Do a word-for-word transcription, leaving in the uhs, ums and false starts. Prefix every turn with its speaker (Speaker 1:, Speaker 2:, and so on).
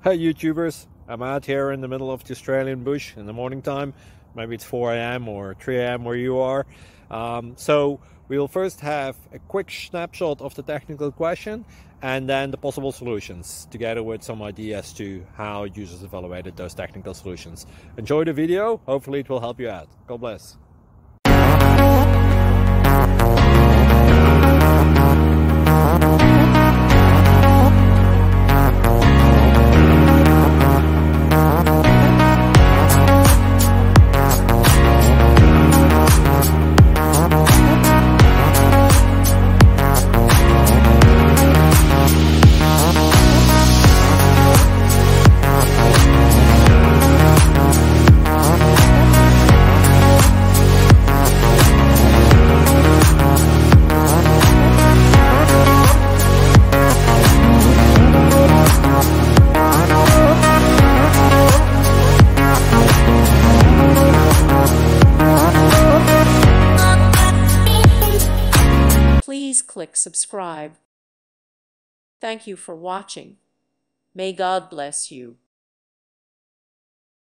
Speaker 1: Hey YouTubers, I'm out here in the middle of the Australian bush in the morning time. Maybe it's four A M or three A M where you are. Um, so we'll first have a quick snapshot of the technical question and then the possible solutions, together with some ideas to how users evaluated those technical solutions. Enjoy the video, hopefully it will help you out. God bless.
Speaker 2: Please click subscribe. Thank you for watching. May God bless you.